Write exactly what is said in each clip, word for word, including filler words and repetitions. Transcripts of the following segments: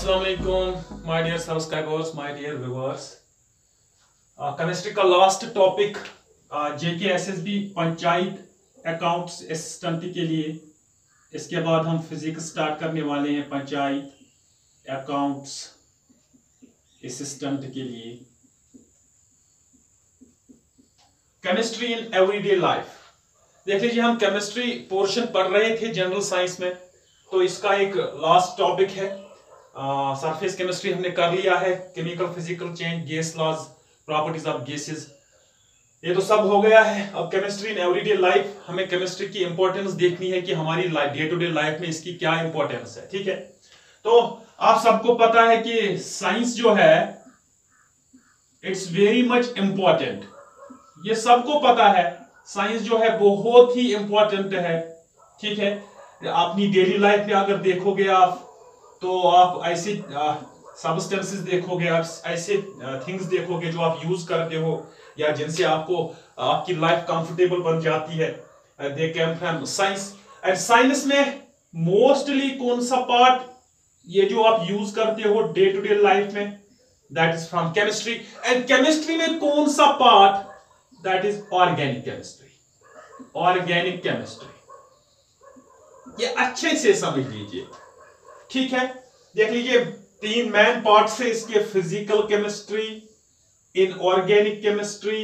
अस्सलाम वालेकुम my dear subscribers, my dear viewers. Chemistry का last topic JK SSB panchayat accounts assistant के लिए। इसके बाद हम फिजिक्स स्टार्ट करने वाले हैं पंचायत अकाउंट्स असिस्टेंट के लिए। Chemistry in everyday life. देख लीजिए, हम केमिस्ट्री पोर्शन पढ़ रहे थे जनरल साइंस में, तो इसका एक लास्ट टॉपिक है। सरफेस uh, केमिस्ट्री हमने कर लिया है, chemical physical change, gas laws, properties of gases, ये तो सब हो गया है। अब केमिस्ट्री इन एवरीडे लाइफ, हमें केमिस्ट्री की इंपॉर्टेंस देखनी है कि हमारी डे टू डे लाइफ में इसकी क्या इंपॉर्टेंस है। ठीक है, तो आप सबको पता है कि साइंस जो है इट्स वेरी मच इंपॉर्टेंट, ये सबको पता है। साइंस जो है बहुत ही इंपॉर्टेंट है। ठीक है, अपनी डेली लाइफ में अगर देखोगे आप, तो आप ऐसे सब्सटेंसेस देखोगे, आप ऐसे थिंग्स देखोगे जो आप यूज करते हो या जिनसे आपको आपकी लाइफ कंफर्टेबल बन जाती है। They came from science. And science में मोस्टली कौन सा पार्ट ये जो आप यूज करते हो डे टू डे लाइफ में, that is from chemistry. And chemistry में कौन सा part, that is organic chemistry. Organic chemistry ये अच्छे से समझ लीजिए। ठीक है, देख लीजिए, तीन मेन पार्ट्स है इसके: physical chemistry, inorganic chemistry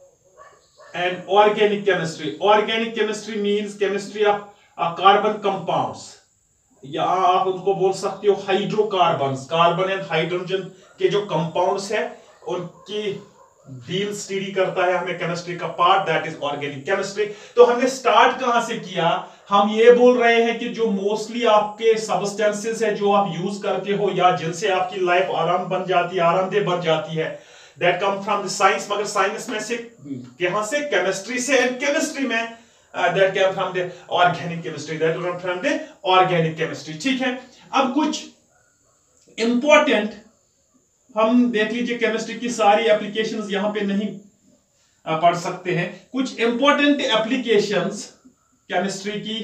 and organic chemistry. Organic chemistry means chemistry of carbon compounds, या आप उनको बोल सकते हो हाइड्रोकार्बन्स। कार्बन एंड हाइड्रोजन के जो कंपाउंड्स है उनकी डील स्टडी करता है हमें केमिस्ट्री का part, that is organic chemistry. तो हमने स्टार्ट कहां से किया? हम ये बोल रहे हैं कि जो मोस्टली आपके सब्सटेंसेस है जो आप यूज करते हो या जिनसे आपकी लाइफ आराम बन जाती है, आरामदेह बन जाती है, that come from the science. मगर साइंस में से कहां से? केमिस्ट्री से। एंड केमिस्ट्री में that come from the organic chemistry, that come from the organic chemistry. ठीक है, अब कुछ इंपॉर्टेंट हम देख लीजिए, केमिस्ट्री की सारी एप्लीकेशंस यहां पे नहीं पढ़ सकते हैं। कुछ इंपॉर्टेंट एप्लीकेशंस केमिस्ट्री की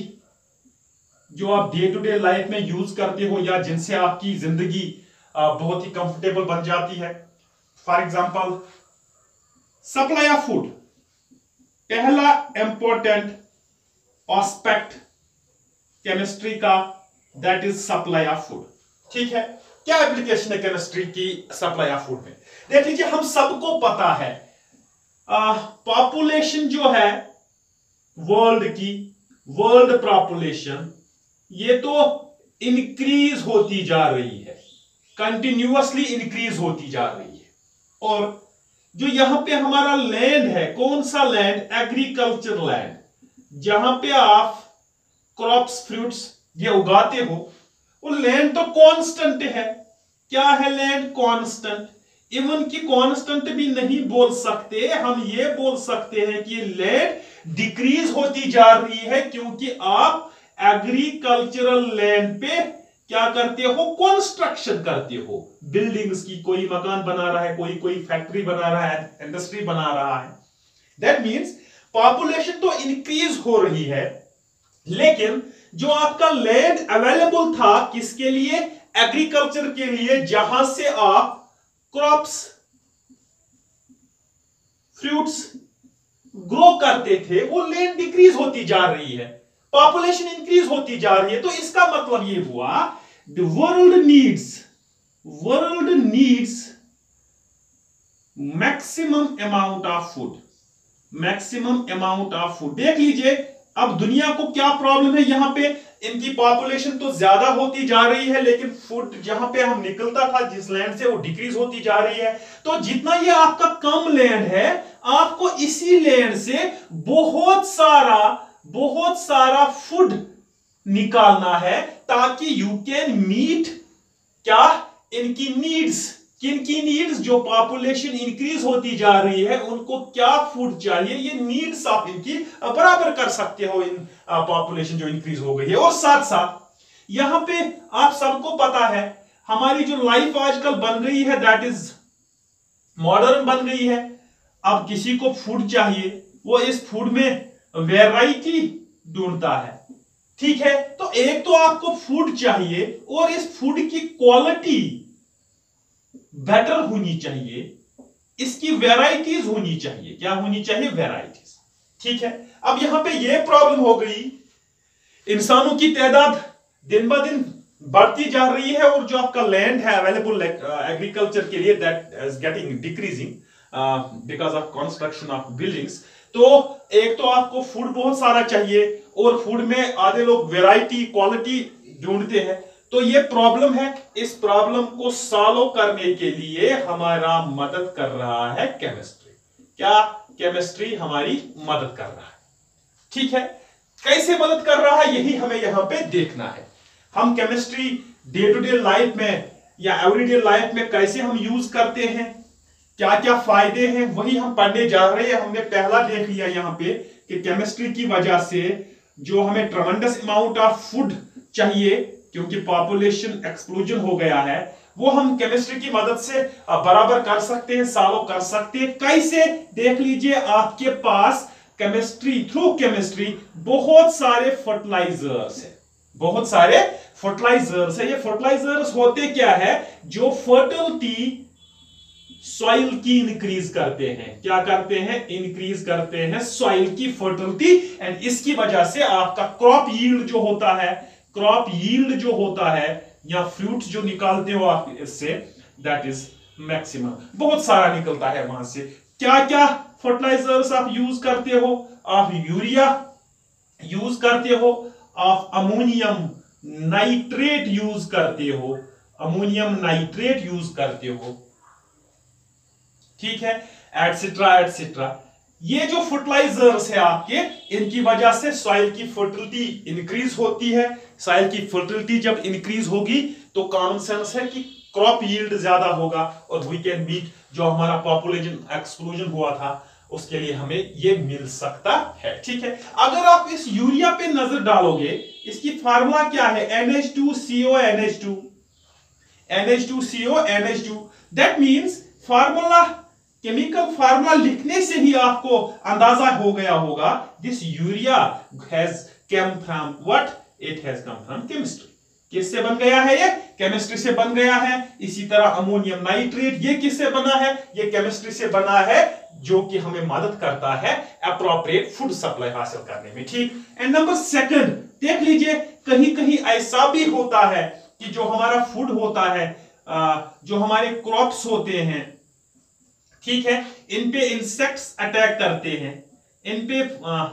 जो आप डे टू डे लाइफ में यूज करते हो या जिनसे आपकी जिंदगी बहुत ही कंफर्टेबल बन जाती है। For example, supply of food, पहला इंपॉर्टेंट एस्पेक्ट केमिस्ट्री का, that is supply of food. ठीक है, क्या एप्लीकेशन है केमिस्ट्री की सप्लाई ऑफ फूड में? देख लीजिए, हम सबको पता है पॉपुलेशन जो है वर्ल्ड की, वर्ल्ड पॉपुलेशन ये तो इंक्रीज होती जा रही है, कंटिन्यूअसली इंक्रीज होती जा रही है। और जो यहां पे हमारा लैंड है, कौन सा लैंड? एग्रीकल्चर लैंड, जहां पे आप क्रॉप्स फ्रूट्स ये उगाते हो, वो लैंड तो कांस्टेंट है। क्या है लैंड? कांस्टेंट। इवन की कांस्टेंट भी नहीं बोल सकते, हम ये बोल सकते हैं कि लैंड डिक्रीज होती जा रही है, क्योंकि आप एग्रीकल्चरल लैंड पे क्या करते हो? कंस्ट्रक्शन करते हो, बिल्डिंग्स की। कोई मकान बना रहा है, कोई कोई फैक्ट्री बना रहा है, इंडस्ट्री बना रहा है। दैट मींस पॉपुलेशन तो इंक्रीज हो रही है, लेकिन जो आपका लैंड अवेलेबल था किसके लिए? एग्रीकल्चर के लिए, जहां से आप क्रॉप्स फ्रूट्स ग्रो करते थे, वो लैंड डिक्रीज होती जा रही है, पॉपुलेशन इंक्रीज होती जा रही है। तो इसका मतलब ये हुआ, the world needs world needs maximum amount of food, maximum amount of food. देख लीजिए, अब दुनिया को क्या प्रॉब्लम है? यहां पे इनकी पॉपुलेशन तो ज्यादा होती जा रही है, लेकिन फूड जहां पे हम निकलता था जिस लैंड से, वो डिक्रीज होती जा रही है। तो जितना ये आपका कम लैंड है, आपको इसी लैंड से बहुत सारा बहुत सारा फूड निकालना है, ताकि यू कैन मीट क्या? इनकी नीड्स। किनकी नीड्स? जो पॉपुलेशन इंक्रीज होती जा रही है, उनको क्या फूड चाहिए, ये नीड्स आप इनकी बराबर कर सकते हो, इन पॉपुलेशन जो इंक्रीज हो गई है। और साथ साथ यहां पे आप सबको पता है, हमारी जो लाइफ आजकल बन गई है, दैट इज मॉडर्न बन गई है। अब किसी को फूड चाहिए, वो इस फूड में वैरायटी ढूंढता है। ठीक है, तो एक तो आपको फूड चाहिए और इस फूड की क्वालिटी बेटर होनी चाहिए, इसकी वैरायटीज होनी चाहिए। क्या होनी चाहिए? वैरायटीज। ठीक है, अब यहां पे यह प्रॉब्लम हो गई, इंसानों की तादाद दिन ब दिन बढ़ती जा रही है और जो आपका लैंड है अवेलेबल एग्रीकल्चर के लिए that is getting decreasing because of construction of buildings. तो एक तो आपको फूड बहुत सारा चाहिए और फूड में आधे लोग वैरायटी क्वालिटी ढूंढते हैं, तो ये प्रॉब्लम है। इस प्रॉब्लम को सॉल्व करने के लिए हमारा मदद कर रहा है केमिस्ट्री। क्या? केमिस्ट्री हमारी मदद कर रहा है। ठीक है, कैसे मदद कर रहा है यही हमें यहां पे देखना है। हम chemistry day to day life में या एवरीडे लाइफ में कैसे हम यूज करते हैं, क्या क्या फायदे हैं, वही हम पढ़ने जा रहे हैं। हमने पहला देख लिया यहां पे कि केमिस्ट्री की वजह से जो हमें ट्रमेंडस अमाउंट ऑफ फूड चाहिए क्योंकि पॉपुलेशन एक्सप्लोजन हो गया है, वो हम केमिस्ट्री की मदद से बराबर कर सकते हैं, सॉल्व कर सकते हैं। कैसे? देख लीजिए, आपके पास केमिस्ट्री थ्रू केमिस्ट्री बहुत सारे फर्टिलाइजर्स है, बहुत सारे फर्टिलाइजर्स है। ये फर्टिलाइजर्स होते क्या है? जो फर्टिलिटी सॉइल की इंक्रीज करते हैं। क्या करते हैं? इंक्रीज करते हैं सॉइल की फर्टिलिटी, एंड इसकी वजह से आपका क्रॉप यील्ड जो होता है, क्रॉप यील्ड जो होता है या फ्रूट्स जो निकालते हो आप इससे, दैट इज मैक्सिमम, बहुत सारा निकलता है वहां से। क्या क्या फर्टिलाइजर्स आप यूज करते हो? आप यूरिया यूज करते हो, आप अमोनियम नाइट्रेट यूज करते हो, अमोनियम नाइट्रेट यूज करते हो, ठीक है, एटसेट्रा एटसेट्रा। ये जो फर्टिलाइजर्स है आपके, इनकी वजह से सॉइल की फर्टिलिटी इंक्रीज होती है। सॉइल की फर्टिलिटी जब इंक्रीज होगी तो कॉमन सेंस है कि क्रॉप यील्ड ज्यादा होगा और वी कैन मीट जो हमारा पॉपुलेशन एक्सप्लोजन हुआ था उसके लिए हमें ये मिल सकता है। ठीक है, अगर आप इस यूरिया पे नजर डालोगे, इसकी फार्मूला क्या है? N H two C O N H two, N H two C O N H two. That means formula, chemical formula लिखने से ही आपको अंदाजा हो गया होगा, this urea has come from what? It has come from chemistry. किससे बन गया है? ये केमिस्ट्री से बन गया है। इसी तरह अमोनियम नाइट्रेट, ये किससे बना है? ये केमिस्ट्री से बना है, जो कि हमें मदद करता है एप्रोप्रिएट फूड सप्लाई हासिल करने में। ठीक। एंड नंबर सेकंड, देख लीजिए, कहीं कहीं ऐसा भी होता है कि जो हमारा फूड होता है, जो हमारे क्रॉप्स होते हैं, ठीक है, इन पे इंसेक्ट्स अटैक करते हैं, इन पे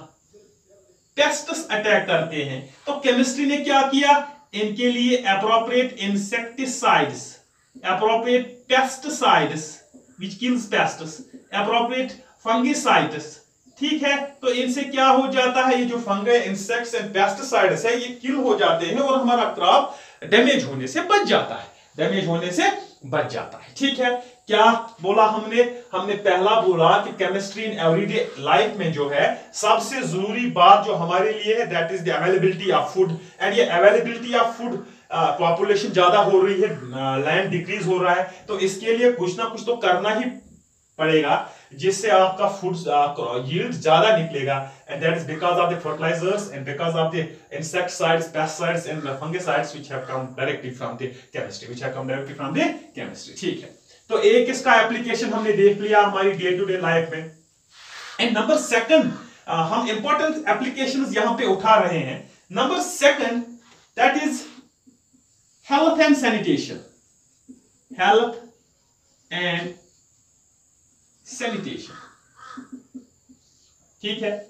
पेस्ट्स अटैक करते हैं। तो केमिस्ट्री ने क्या किया? इनके लिए appropriate insecticides, appropriate pesticides which kills pests, appropriate fungicides. ठीक है, तो इनसे क्या हो जाता है? ये जो फंगी, इंसेक्ट्स एंड पेस्टिसाइड्स है, ये किल हो जाते हैं और हमारा क्रॉप डैमेज होने से बच जाता है, डैमेज होने से बच जाता है। ठीक है, क्या बोला हमने? हमने पहला बोला कि केमिस्ट्री इन एवरीडे लाइफ में जो है सबसे जरूरी बात जो हमारे लिए है, that is the availability of food. And ये अवेलेबिलिटी ऑफ फूड, पॉपुलेशन ज्यादा हो रही है, लैंड डिक्रीज हो रहा है, तो इसके लिए कुछ ना कुछ तो करना ही पड़ेगा जिससे आपका फूड यील्ड ज्यादा निकलेगा। And that is because of the fertilisers and because of the insecticides, pesticides and fungicides which have come directly from the chemistry, which have come directly from the chemistry. ठीक है, तो एक इसका application हमने देख लिया हमारी डे टू डे लाइफ में। एंड नंबर सेकंड, हम इंपॉर्टेंट एप्लीकेशंस यहां पे उठा रहे हैं। Number second, that is health and sanitation, health and sanitation. ठीक है,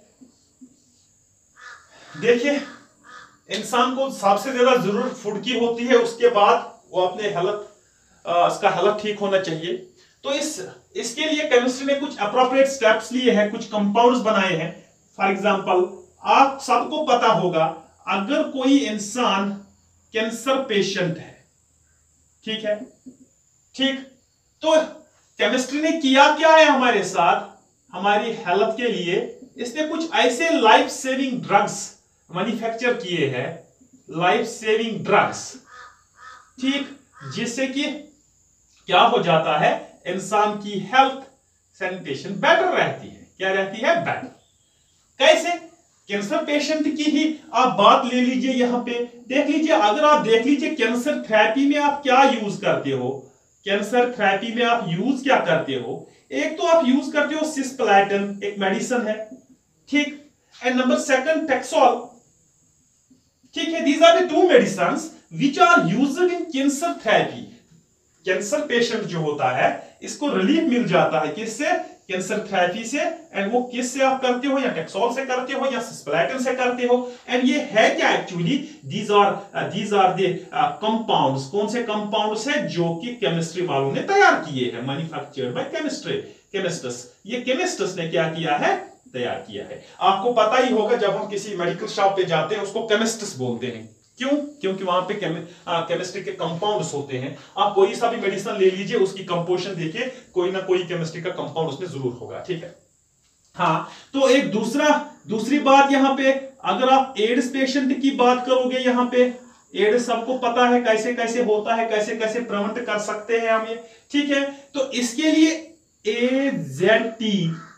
देखिए, इंसान को सबसे ज्यादा जरूरत फूड की होती है, उसके बाद वो अपने हेल्थ, इसका हेल्थ ठीक होना चाहिए। तो इस इसके लिए केमिस्ट्री ने कुछ अप्रोप्रिएट स्टेप्स लिए हैं, कुछ कंपाउंड्स बनाए हैं। फॉर एग्जांपल, आप सबको पता होगा, अगर कोई इंसान कैंसर पेशेंट है, ठीक है, ठीक, तो केमिस्ट्री ने किया क्या है हमारे साथ, हमारी हेल्थ के लिए इसने कुछ ऐसे लाइफ सेविंग ड्रग्स मैन्युफैक्चर किए हैं, लाइफ सेविंग ड्रग्स, ठीक, जिससे कि क्या हो जाता है, इंसान की हेल्थ सैनिटेशन बेटर रहती है। क्या रहती है? बेटर। कैसे? कैंसर पेशेंट की ही आप बात ले लीजिए, यहां पे देख लीजिए, अगर आप देख लीजिए कैंसर थेरेपी में आप क्या यूज करते हो, कैंसर थेरेपी में आप यूज क्या करते हो, एक तो आप यूज करते हो सिस्प्लैटिन, एक मेडिसिन है, ठीक, एंड नंबर सेकंड टेक्सोल, ठीक है। These are the two medicines which are used in cancer therapy. Cancer patient जो होता है इसको रिलीफ मिल जाता है किससे, कैंसर थेरेपी से, एंड वो किस से आप करते हो, या टेक्सोल से करते हो या सिस्प्लैटिन से करते हो। एंड ये है क्या actually, these are these are the compounds, कौन से कंपाउंड्स है जो कि केमिस्ट्री वालों ने तैयार किए हैं, मैन्युफैक्चर्ड बाय केमिस्ट्री केमिस्ट्स। ये केमिस्ट्स ने क्या किया है, तैयार किया है। आपको पता ही होगा जब हम किसी मेडिकल शॉप पे जाते हैं उसको केमिस्ट्स बोलते हैं, क्यों, क्योंकि वहां पे केमिस्ट्री के कंपाउंड्स होते हैं। आप कोई सा भी मेडिसिन ले लीजिए, उसकी कंपोजिशन देखिए, कोई ना कोई केमिस्ट्री का कंपाउंड उसमें जरूर होगा, ठीक है। हाँ, तो एक दूसरा दूसरी बात यहां पे, अगर आप एड्स पेशेंट की बात करोगे, यहां पे एड्स सबको पता है कैसे कैसे होता है, कैसे कैसे प्रिवेंट कर सकते हैं हम ये, ठीक है। तो इसके लिए ए जेड टी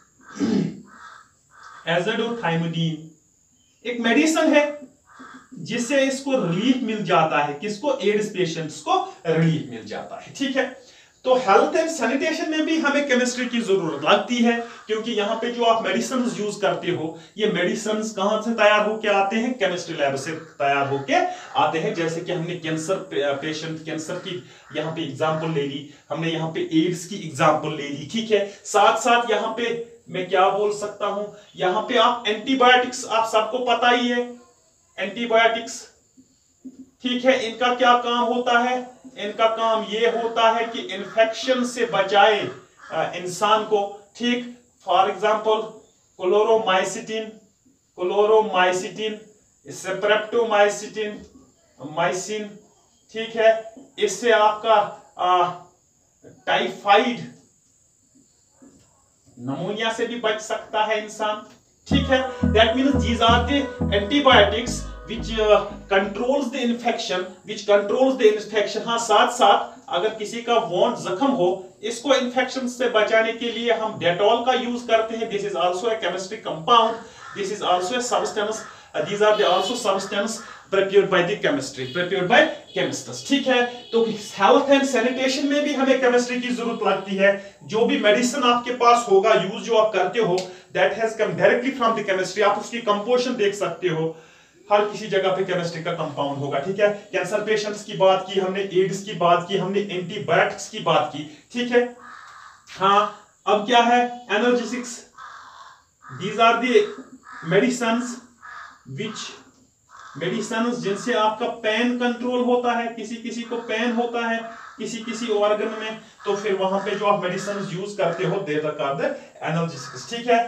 एज़ोडोथाइमोडीन एक मेडिसिन है जिससे इसको रिलीफ मिल जाता है, किसको, एड्स पेशेंट्स को रिलीफ मिल जाता है, ठीक है। तो हेल्थ एंड सैनिटेशन में भी हमें केमिस्ट्री की जरूरत लगती है, क्योंकि यहाँ पे जो आप मेडिसिन यूज करते हो, ये मेडिसिन कहां से तैयार होके आते हैं, केमिस्ट्री लैब से तैयार होके आते हैं। जैसे कि हमने कैंसर पेशेंट, कैंसर की यहाँ पे एग्जाम्पल ले ली, हमने यहाँ पे एड्स की एग्जाम्पल ले ली, ठीक है। साथ साथ यहाँ पे मैं क्या बोल सकता हूं, यहाँ पे आप एंटीबायोटिक्स, आप सबको पता ही है एंटीबायोटिक्स, ठीक है। इनका क्या काम होता है, इनका काम ये होता है कि इन्फेक्शन से बचाए इंसान को, ठीक। For example chloromycetin, chloromycetin, streptomycin, mycin, ठीक है। इससे आपका टाइफाइड, नमोनिया से भी बच सकता है इंसान, ठीक है। That means these are the antibiotics which uh, controls the infection, which controls the infection। हाँ, साथ साथ अगर किसी का वॉन्ड जख्म हो, इसको इन्फेक्शन से बचाने के लिए हम डेटॉल का यूज करते हैं। This is also a chemistry compound, this is also a substance, these are the also substance prepared by the chemistry, prepared by chemists, ठीक है। तो हेल्थ एंड सैनिटेशन में भी हमें केमिस्ट्री की जरूरत लगती है। जो भी मेडिसिन आपके पास होगा, यूज जो आप करते हो, that has come directly from the chemistry. आप उसकी कंपोजिशन देख सकते हो, हर किसी जगह पे केमिस्ट्री का कंपाउंड होगा, ठीक है। कैंसर पेशेंट्स की बात की हमने, एड्स की बात की हमने, एंटीबायोटिक्स की बात की, ठीक है। हाँ, अब क्या है, energetics, these are the medicines which medicines जिनसे आपका पेन कंट्रोल होता है। किसी किसी को पेन होता है किसी किसी ऑर्गन में, तो फिर वहां पे जो आप मेडिसिन यूज करते हो, दे आर द एनर्जेटिक्स, ठीक है।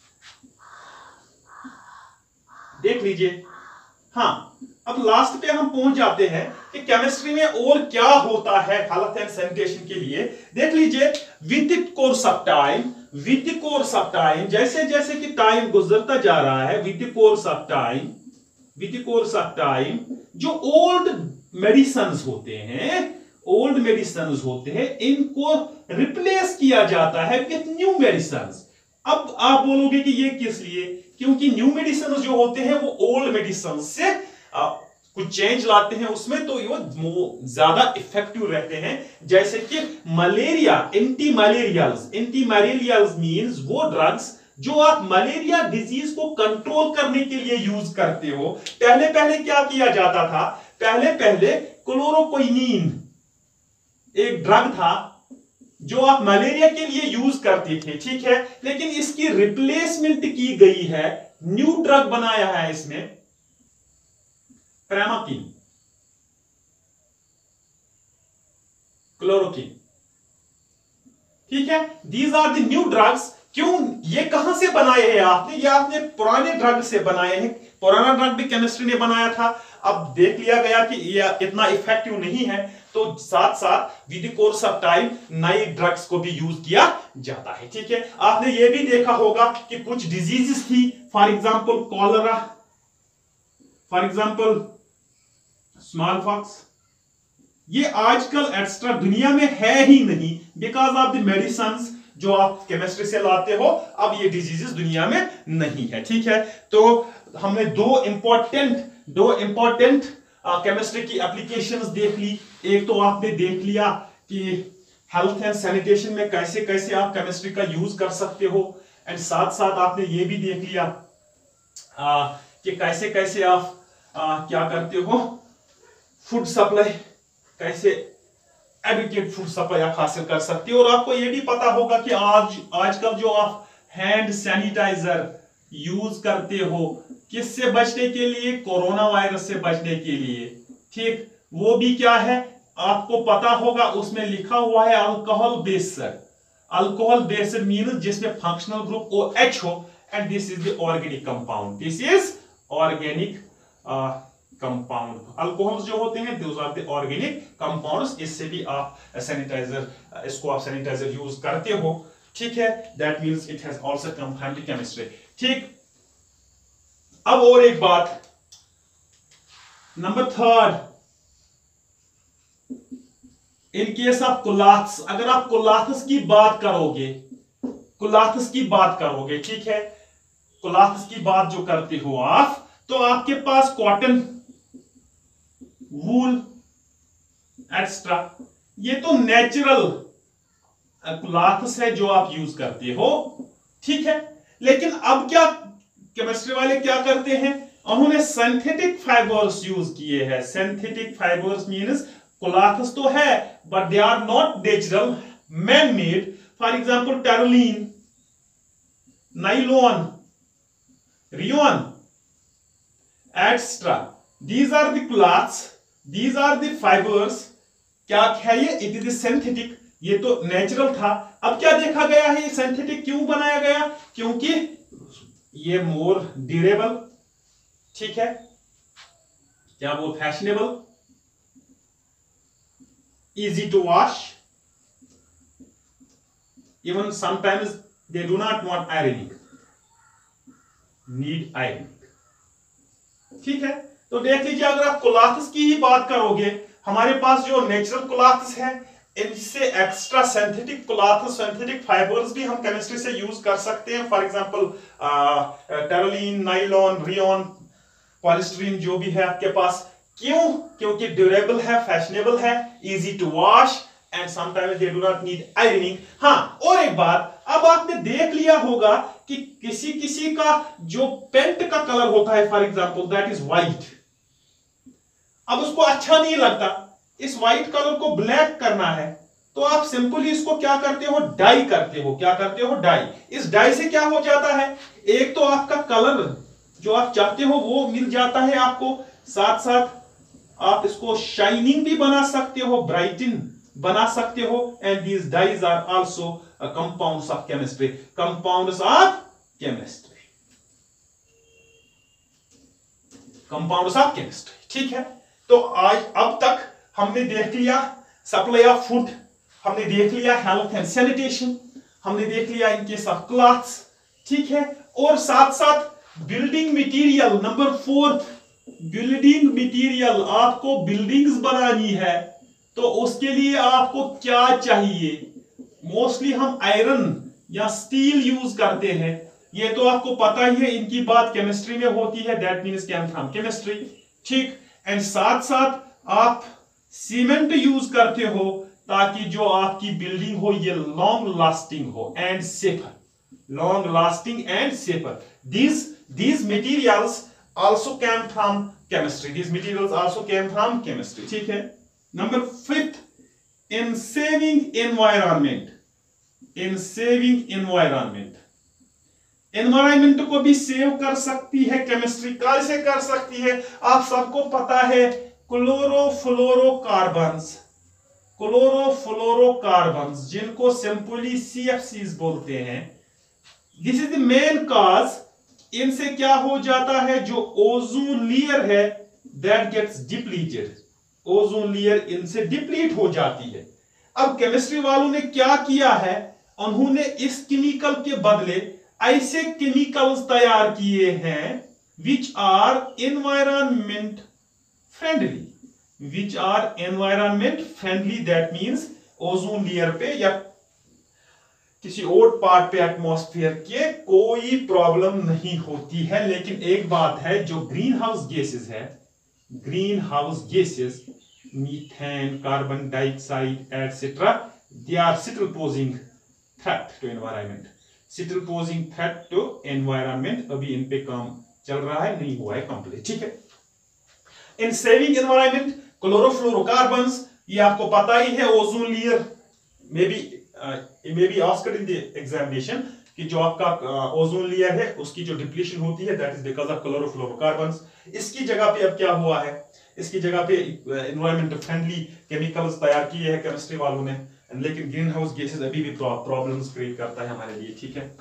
देख लीजिए, हाँ, अब लास्ट पे हम पहुंच जाते हैं कि केमिस्ट्री में और क्या होता है हेल्थ एंड सैनिटेशन के लिए। देख लीजिए, with the course of time, with the course of time, जैसे जैसे कि टाइम गुजरता जा रहा है, with the course of time, with the course of time, जो ओल्ड मेडिसिन होते हैं, ओल्ड मेडिसिन होते हैं, इनको रिप्लेस किया जाता है विद न्यू मेडिसिन। अब आप बोलोगे कि ये किस लिए, क्योंकि न्यू मेडिसिन जो होते हैं वो ओल्ड मेडिसिन से आ, कुछ चेंज लाते हैं उसमें, तो वो ज्यादा इफेक्टिव रहते हैं। जैसे कि malaria, anti malarials, anti malarials means वो ड्रग्स जो आप मलेरिया डिजीज को कंट्रोल करने के लिए यूज करते हो। पहले पहले क्या किया जाता था, पहले पहले क्लोरोक्विनीन एक ड्रग था जो आप मलेरिया के लिए यूज करते थे, ठीक है। लेकिन इसकी रिप्लेसमेंट की गई है, न्यू ड्रग बनाया है इसमें, प्रेमाकिन, क्लोरोकिन, ठीक है। These are the new drugs. क्यों, ये कहां से बनाए हैं आपने, ये आपने पुराने ड्रग से बनाए हैं। पुराना ड्रग भी केमिस्ट्री ने बनाया था, अब देख लिया गया कि ये इतना इफेक्टिव नहीं है, तो साथ साथ with the course of time नए ड्रग्स को भी यूज किया जाता है, ठीक है। आपने ये भी देखा होगा कि कुछ डिजीजेस थी, for example cholera, for example smallpox, ये आजकल एक्स्ट्रा दुनिया में है ही नहीं, बिकॉज ऑफ द मेडिसिन्स जो आप केमिस्ट्री से लाते हो, अब ये डिजीजेस दुनिया में नहीं है। ठीक है, तो हमने दो इंपॉर्टेंट दो इंपॉर्टेंट केमिस्ट्री की एप्लीकेशंस देख ली। एक तो आपने देख लिया कि हेल्थ एंड सैनिटेशन में कैसे कैसे आप केमिस्ट्री का यूज कर सकते हो, एंड साथ साथ आपने ये भी देख लिया आ, कि कैसे कैसे आप आ, क्या करते हो, फूड सप्लाई, कैसे एडुकेट फूड सप्लाई आप हासिल कर सकते हो। और आपको ये भी पता होगा कि आज आजकल जो आप हैंड सैनिटाइजर यूज करते हो, किससे बचने के लिए, कोरोना वायरस से बचने के लिए। ठीक, वो भी क्या है आपको पता होगा, उसमें लिखा हुआ है alcohol based. Alcohol based mean जिसमें फंक्शनल ग्रुप ओ एच हो, and this is the organic compound, this is organic compound. Alcohols जो होते हैं those are the organic compounds. इससे भी आप सैनिटाइजर, इसको आप सैनिटाइजर यूज करते हो। ठीक है, that means it has also come from the chemistry. ठीक, अब और एक बात, number third, in case of clothes, अगर आप क्लॉथ्स की बात करोगे, क्लॉथ्स की बात करोगे, ठीक है, क्लॉथ्स की बात जो करते हो आप, तो आपके पास कॉटन, वूल एक्स्ट्रा, ये तो नेचुरल क्लॉथ्स है जो आप यूज करते हो। ठीक है, लेकिन अब क्या केमिस्ट्री वाले क्या करते हैं, उन्होंने सिंथेटिक फाइबर्स यूज किए हैं। सिंथेटिक फाइबर्स मींस क्लॉथ्स तो है but they are not natural, man made. For example terylene, nylon, rayon extra, these are the clothes, these are the fibres. क्या है ये, इट इज सिंथेटिक, ये तो natural था। अब क्या देखा गया है, ये सिंथेटिक क्यों बनाया गया, क्योंकि ये मोर ड्यूरेबल, ठीक है, क्या वो fashionable, easy to wash, even sometimes they do not want ironing, need ironing। ठीक है, तो देख लीजिए, अगर आप क्लॉथ्स की ही बात करोगे, हमारे पास जो नेचुरल क्लॉथ्स है, इनसे extra synthetic clothes, synthetic fibres भी हम केमिस्ट्री से यूज कर सकते हैं। For example terylene, nylon, rayon, polystyrene जो भी है आपके पास, क्यों, क्योंकि ड्यूरेबल है, फैशनेबल है, easy to wash, and sometimes they do not need ironing. हाँ, और एक बात, अब आपने देख लिया होगा कि किसी किसी का जो पेंट का कलर होता है, for example that is white, अब उसको अच्छा नहीं लगता, इस व्हाइट कलर को ब्लैक करना है, तो आप सिंपली इसको क्या करते हो, डाई करते हो। क्या करते हो, डाई। इस डाई से क्या हो जाता है, एक तो आपका कलर जो आप चाहते हो वो मिल जाता है आपको, साथ साथ आप इसको शाइनिंग भी बना सकते हो, ब्राइटन बना सकते हो, and these dyes are also compounds of chemistry, compounds of chemistry, compounds of chemistry. ठीक है, तो आज अब तक हमने देख लिया सप्लाई ऑफ फूड, हमने देख लिया हेल्थ एंड सैनिटेशन, हमने देख लिया इनके सब क्लॉथ्स। ठीक है, और साथ साथ building material, number fourth, building material, आपको बिल्डिंग्स बनानी है तो उसके लिए आपको क्या चाहिए, मोस्टली हम आयरन या स्टील यूज करते हैं, ये तो आपको पता ही है, इनकी बात केमिस्ट्री में होती है, that means can from chemistry. ठीक, एंड साथ साथ आप सीमेंट यूज करते हो ताकि जो आपकी बिल्डिंग हो ये लॉन्ग लास्टिंग हो and safer, long lasting and safer. these these materials also came from chemistry, these materials also came from chemistry। ठीक है, number fifth, in saving environment, in saving environment, environment को भी save कर सकती है chemistry. कैसे कर सकती है, आप सबको पता है, क्लोरोफ्लोरोकार्बन्स, क्लोरोफ्लोरोकार्बन्स जिनको सिंपली सीएफसीज बोलते हैं, this is the main cause. इनसे क्या हो जाता है, जो ओजोन लेयर है that gets depleted, ozone layer इनसे डिप्लीट हो जाती है। अब केमिस्ट्री वालों ने क्या किया है, उन्होंने इस केमिकल के बदले ऐसे केमिकल्स तैयार किए हैं which are environment friendly, which are environment friendly, that means ozone layer पे या किसी और पार्ट पे एटमॉस्फेयर के कोई प्रॉब्लम नहीं होती है। लेकिन एक बात है, जो ग्रीन हाउस गैसेस है, greenhouse gases, methane, carbon dioxide etcetera, they are still posing threat to environment, still posing threat to environment. अभी इन पे काम चल रहा है, नहीं हुआ है कंप्लीट, ठीक है। इन सेविंग एनवायरनमेंट, क्लोरोफ्लोरोकार्बन्स, ये आपको पता ही है, ओजोन लेयर में भी may be asked in the examination कि जो आपका ओजोन लेयर है उसकी जो डिप्लीशन होती है that is because of chlorofluorocarbons. इसकी जगह पे अब क्या हुआ है, इसकी जगह पे एनवायरमेंट फ्रेंडली केमिकल्स तैयार किए हैं केमिस्ट्री वालों ने, लेकिन ग्रीन हाउस गैसेस अभी भी प्रॉब्लम्स क्रिएट करता है हमारे लिए, ठीक है।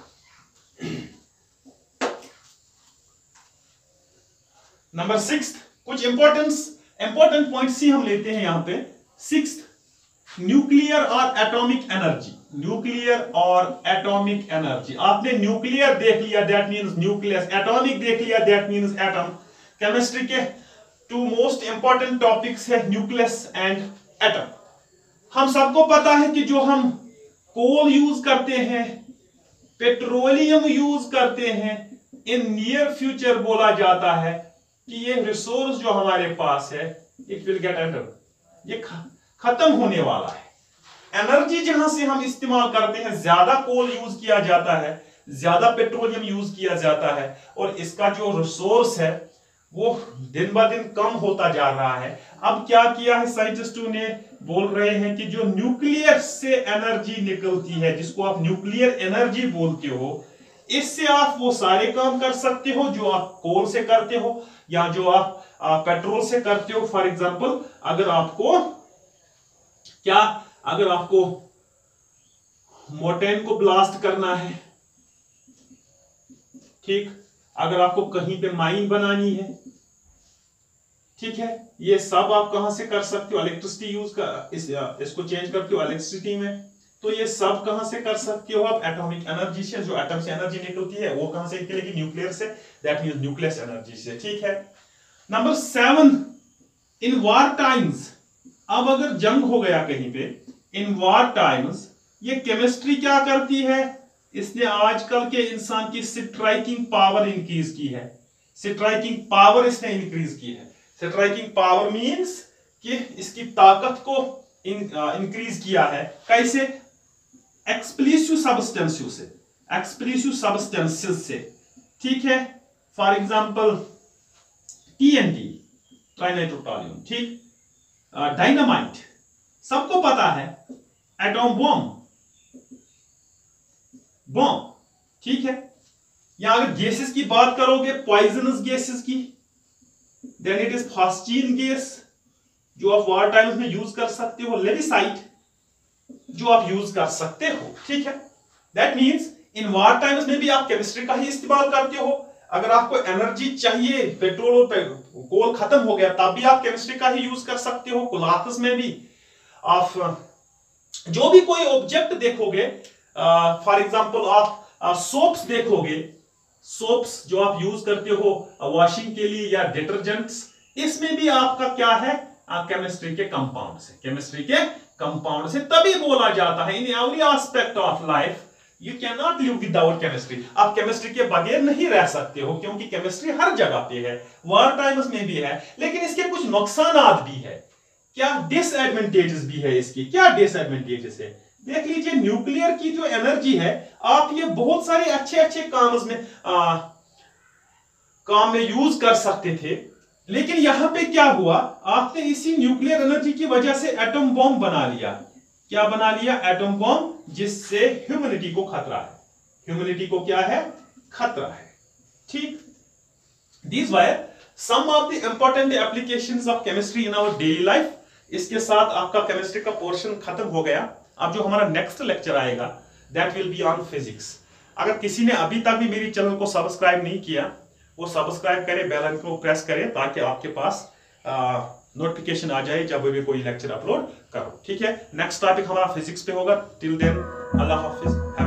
नंबर सिक्स, कुछ इंपॉर्टेंस इंपॉर्टेंट पॉइंट्स ही हम लेते हैं यहां पे। सिक्स, न्यूक्लियर और एटॉमिक एनर्जी, न्यूक्लियर और एटॉमिक एनर्जी। आपने न्यूक्लियर देख लिया, दैट मींस न्यूक्लियस, एटॉमिक देख लिया, दैट मींस एटम। केमिस्ट्री के टू मोस्ट इंपॉर्टेंट टॉपिक्स है न्यूक्लियस एंड एटम। हम सबको पता है कि जो हम कोल यूज करते हैं, पेट्रोलियम यूज करते हैं, इन नियर फ्यूचर बोला जाता है कि ये रिसोर्स जो हमारे पास है इट विल गेट एंड, ये खत्म होने वाला है। एनर्जी जहां से हम इस्तेमाल करते हैं, ज्यादा कोल यूज किया जाता है, ज्यादा पेट्रोलियम यूज किया जाता है, और इसका जो रिसोर्स है वो दिन ब दिन कम होता जा रहा है। अब क्या किया है साइंटिस्टों ने, बोल रहे हैं कि जो न्यूक्लियर से एनर्जी निकलती है, जिसको आप न्यूक्लियर एनर्जी बोलते हो, इससे आप वो सारे काम कर सकते हो जो आप कोल से करते हो या जो आप आ, पेट्रोल से करते हो। फॉर एग्जांपल, अगर आपको क्या अगर आपको मोटेन को ब्लास्ट करना है, ठीक, अगर आपको कहीं पे माइन बनानी है, ठीक है, ये सब आप कहां से कर सकते हो, इलेक्ट्रिसिटी यूज कर इस, इसको चेंज करते हो इलेक्ट्रिसिटी में, तो ये सब कहां से कर सकते हो आप, एटॉमिक एनर्जी से। जो एटम से एनर्जी निकलती है वो कहां से निकलेगी, न्यूक्लियर से, दैट मींस न्यूक्लियस एनर्जी से, ठीक है। Number seven, in war times, अब अगर जंग हो गया कहीं पे, इन वार टाइम्स, ये केमिस्ट्री क्या करती है, इसने आजकल के इंसान की स्ट्राइकिंग पावर इंक्रीज की है, स्ट्राइकिंग पावर इसने इंक्रीज की है। स्ट्राइकिंग पावर मींस कि इसकी ताकत को इंक्रीज किया है, कैसे, एक्सप्लोसिव सब्सटेंसेस से, एक्सप्लोसिव सब्सटेंसेस से, ठीक है। फॉर एग्जांपल टीएनटी, ट्राइनाइट्रोटोलियम, ठीक, डायनामाइट, सबको पता है, एटॉम बॉम्ब, बॉम्ब, ठीक है। यहां अगर गैसेस की बात करोगे, पॉइजनस गैसेस की, then it is phosgene gas, जो आप वार टाइम्स में यूज कर सकते हो, लेविसाइट, जो आप यूज कर सकते हो, ठीक है। That means in war times में भी आप केमिस्ट्री का ही इस्तेमाल करते हो। अगर आपको एनर्जी चाहिए, पेट्रोल और कोल खत्म हो गया, तब भी आप केमिस्ट्री का ही यूज कर सकते हो। क्लॉथ्स में भी आप जो भी कोई ऑब्जेक्ट देखोगे, फॉर एग्जांपल आप सोप्स देखोगे, सोप्स जो आप यूज करते हो वॉशिंग के लिए या डिटर्जेंट्स, इसमें भी आपका क्या है, केमिस्ट्री के कंपाउंड से, केमिस्ट्री के कंपाउंड से। तभी बोला जाता है in every aspect of life you can not live without chemistry, आप केमिस्ट्री के बगैर नहीं रह सकते हो, क्योंकि केमिस्ट्री हर जगह पे है, वार टाइम्स में भी है, लेकिन इसके कुछ नुकसानात भी है। क्या डिसएडवांटेजेस भी है इसकी, क्या डिसएडवांटेजेस है, देख लीजिए। न्यूक्लियर की जो एनर्जी है, आप ये बहुत सारे अच्छे अच्छे कामों में आ, काम में यूज कर सकते थे, लेकिन यहां पे क्या हुआ, आपने इसी न्यूक्लियर एनर्जी की वजह से एटम बॉम्ब बना लिया। क्या बना लिया, एटम बॉम्ब, जिससे ह्यूमैनिटी को खतरा है, ह्यूमैनिटी को क्या है, खतरा है, ठीक। These were some of the important applications of chemistry in our daily life. इसके साथ आपका केमिस्ट्री का पोर्शन खत्म हो गया। अब जो हमारा नेक्स्ट लेक्चर आएगा that will be on physics. अगर किसी ने अभी तक भी मेरी चैनल को सब्सक्राइब नहीं किया, वो सब्सक्राइब करें, बेल आइकन को प्रेस करें, ताकि आपके पास नोटिफिकेशन आ जाए जब भी कोई लेक्चर अपलोड करो, ठीक है। नेक्स्ट टॉपिक हमारा फिजिक्स पे होगा। टिल देन, अल्लाह हाफिज।